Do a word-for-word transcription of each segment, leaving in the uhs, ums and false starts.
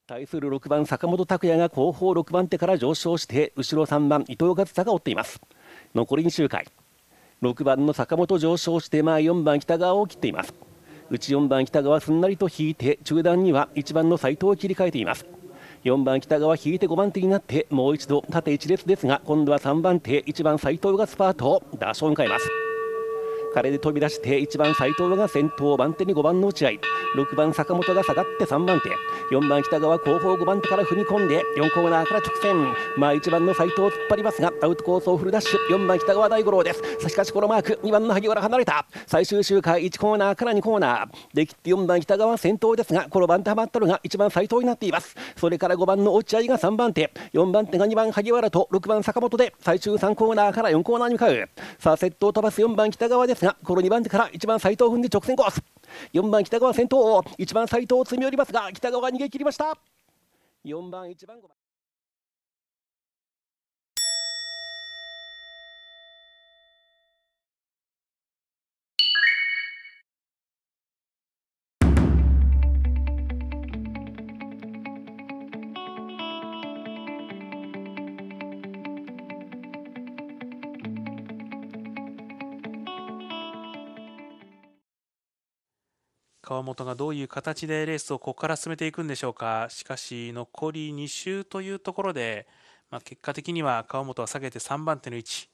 対するろくばん坂本拓也が後方ろくばん手から上昇して後ろさんばん伊藤勝久が追っています。残りに周回、ろくばんの坂本上昇して前よんばん北川を切っています。内よんばん北川すんなりと引いて中段にはいちばんの斉藤を切り替えています。よんばん北川引いてごばん手になってもう一度縦一列ですが、今度はさんばん手いちばん斉藤がスパートをダッシュを迎えます。彼で飛び出していちばん斉藤が先頭、番手にごばんの打ち合い、ろくばん坂本が下がってさんばん手、よんばん北川後方ごばん手から踏み込んでよんコーナーから直線、まあいちばんの斉藤を突っ張りますがアウトコースをフルダッシュ、よんばん北川大五郎です。しかしこのマークにばんの萩原離れた。最終周回いちコーナーからにコーナーできてよんばん北川先頭ですが、この番手はまったのがいちばん斉藤になっています。それからごばんの落合がさんばん手、よんばん手がにばん萩原とろくばん坂本で最終さんコーナーからよんコーナーに向かう。さあ先頭を飛ばすよんばん北川ですが、このにばん手からいちばん斉藤を踏んで直線コース、よんばん北川先頭、いちばん斉藤を詰め寄りますが北川が逃げ切りました。よんばんいちばんごばん川本がどういう形でレースをここから進めていくんでしょうか。しかし残りに周というところで、まあ、結果的には川本は下げてさんばん手の位置、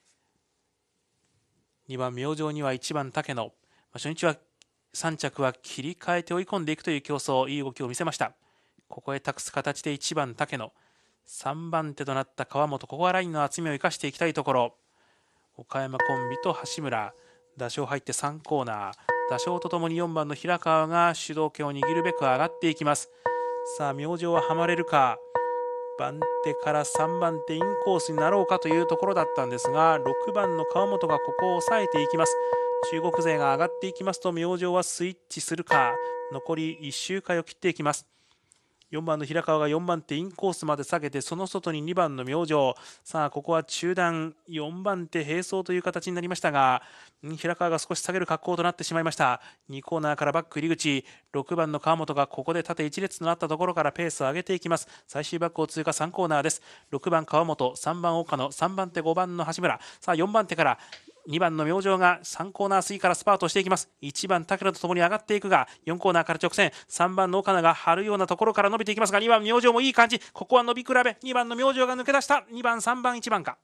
にばん明星にはいちばん竹野、まあ、初日はさん着は切り替えて追い込んでいくという競争、いい動きを見せました。ここへ託す形でいちばん竹野、さんばん手となった川本、ここはラインの厚みを生かしていきたいところ。岡山コンビと橋村、打賞入ってさんコーナー、打賞とともによんばんの平川が主導権を握るべく上がっていきます。さあ明星ははまれるか。番手からさんばん手インコースになろうかというところだったんですが、ろくばんの川本がここを抑えていきます。中国勢が上がっていきますと明星はスイッチするか。残りいっ周回を切っていきます。よんばんの平川がよんばん手インコースまで下げて、その外ににばんの明星。さあここは中段よんばん手並走という形になりましたが、平川が少し下げる格好となってしまいました。にコーナーからバック入り口、ろくばんの川本がここで縦一列となったところからペースを上げていきます。最終バックを通過さんコーナーです。ろくばん川本、さんばん岡野、さんばん手ごばんの橋村。さあよんばん手からにばんの明星がさんコーナー過ぎからスパートしていきます。いちばん竹野とともに上がっていくが、よんコーナーから直線、さんばんの岡野が張るようなところから伸びていきますが、にばん明星もいい感じ、ここは伸び比べ、にばんの明星が抜け出した。にばんさんばんいちばんか。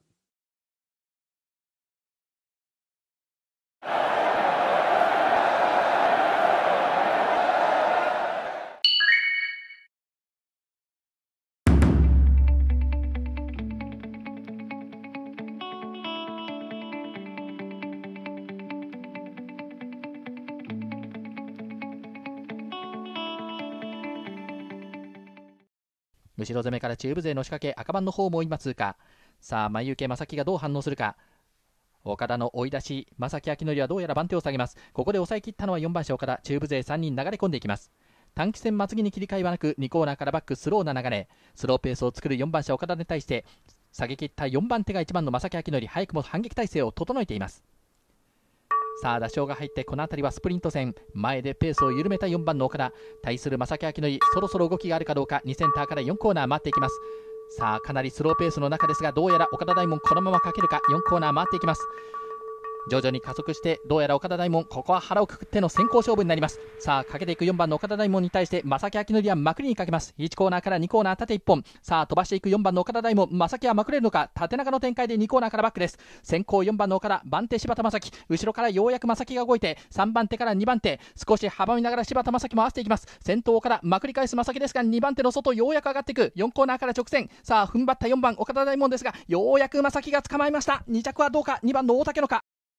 後ろ攻めから中部勢の仕掛け、赤番の方も今通過。さあ前行け正木がどう反応するか。岡田の追い出し、正木明則はどうやら番手を下げます。ここで抑え切ったのはよんばん手岡田。中部勢さんにん流れ込んでいきます。短期戦まつぎに切り替えはなく、にコーナーからバックスローな流れ、スローペースを作るよんばん手岡田に対して下げ切ったよんばん手がいちばんの正木明則、早くも反撃態勢を整えています。さあ打賞が入って、この辺りはスプリント戦、前でペースを緩めたよんばんの岡田、対する正木明則、そろそろ動きがあるかどうか。にセンターからよんコーナー回っていきます。さあかなりスローペースの中ですが、どうやら岡田大門このままかけるか。よんコーナー回っていきます。徐々に加速して、どうやら岡田大門、ここは腹をくくっての先行勝負になります。さあかけていくよんばんの岡田大門に対して正木明則はまくりにかけます。いちコーナーからにコーナー縦いっぽん。さあ飛ばしていくよんばんの岡田大門、正木はまくれるのか。縦長の展開でにコーナーからバックです。先行よんばんの岡田、番手柴田正樹、後ろからようやく正木が動いて、さんばん手からにばん手、少し阻みながら柴田正樹も合わせていきます。先頭岡田、まくり返す正木ですが、にばん手の外ようやく上がっていく。よんコーナーから直線、さあ踏ん張ったよんばん岡田大門ですが、ようやく正木が捕まえました。に着はどうか。にばんの大竹野か。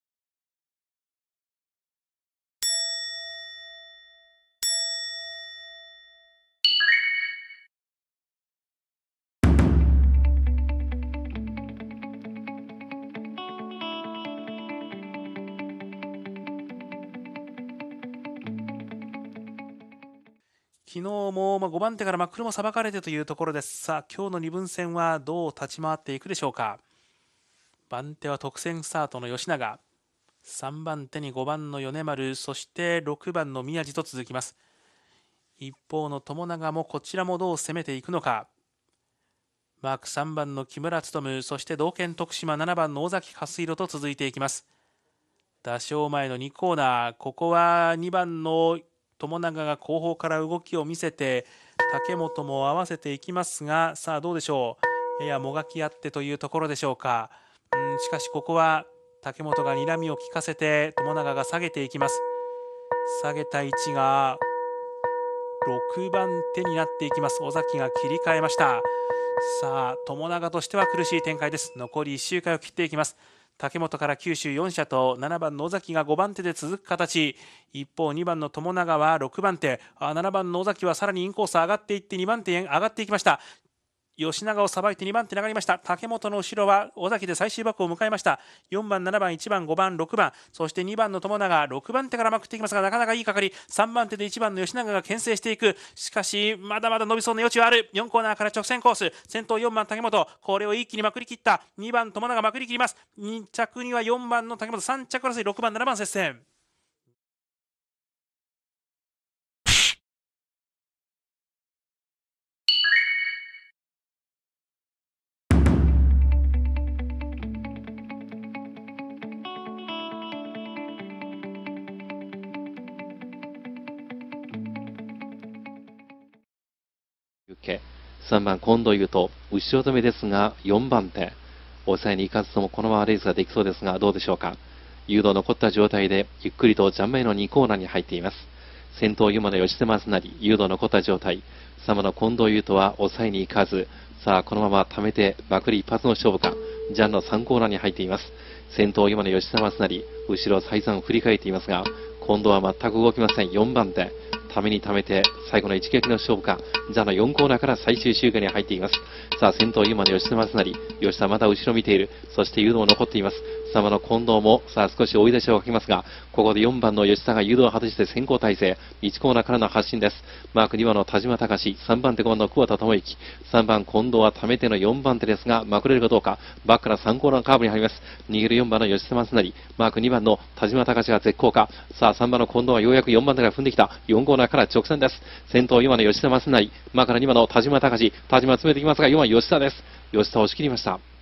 昨日もごばん手から真っ黒もさばかれてというところです。さあ今日のにぶん戦はどう立ち回っていくでしょうか。番手は特選スタートの吉永、さんばん手にごばんの米丸、そしてろくばんの宮地と続きます。 一方の友永もこちらもどう攻めていくのか。マークさんばんの木村勉、そして同県徳島ななばんの尾崎勝弘と続いていきます。打正前のにコーナー、ここはにばんの友永が後方から動きを見せて、竹本も合わせていきますが、さあどうでしょう。ややもがき合ってというところでしょうか。うん、しかしここは竹本が睨みを利かせて友永が下げていきます。下げた位置がろくばん手になっていきます。尾崎が切り替えました。さあ友永としては苦しい展開です。残りいっ周回を切っていきます。竹本から九州よん社とななばんの尾崎がごばん手で続く形。一方にばんの友永はろくばん手、あななばんの尾崎はさらにインコース上がっていってにばん手へ上がっていきました。吉永をさばいてにばん手に上がりました。竹本の後ろは尾崎で最終バックを迎えました。よんばん、ななばん、いちばん、ごばん、ろくばん、そしてにばんの友永、ろくばん手からまくっていきますが、なかなかいいかかり。さんばん手でいちばんの吉永が牽制していく。しかしまだまだ伸びそうな余地はある。よんコーナーから直線コース、先頭よんばん竹本、これを一気にまくり切った。にばん友永まくり切ります。に着にはよんばんの竹本、さん着争いろくばん、ななばん接戦。 さんばん近藤優斗、後ろ止めですがよんばん手、抑えに行かずともこのままレースができそうですがどうでしょうか。誘導残った状態でゆっくりとジャン前のにコーナーに入っています。先頭馬の吉手正成、誘導残った状態。さんばんの近藤優斗は抑えに行かず、さあこのまま貯めてまくり一発の勝負か。ジャンのさんコーナーに入っています。先頭馬の吉手正成、後ろ再三振り返っていますが今度は全く動きません。よんばん手、ためにためて最後の一撃の勝負か。ジャのよんコーナーから最終周回に入っています。さあ先頭馬の吉田正成、吉田まだ後ろ見ている。そして誘導も残っています。さんばんの近藤もさあ少し追い出しをかけますが、ここでよんばんの吉田が誘導を外して先行体制、いちコーナーからの発進です。マークにばんの田島隆、さんばん手ごばんの桑田智之、さんばん近藤はためてのよんばん手ですがまくれるかどうか。バックからさんコーナーカーブに入ります。逃げるよんばんの吉田正成、マークにばんの田島隆が絶好か。さあさんばんの近藤はようやくよんばん手から踏んできた。よんコーナーから直線です。先頭今の吉田正成、マークからにばんの田島隆、田島詰めてきますがよんばん吉田です。吉田を押し切りました。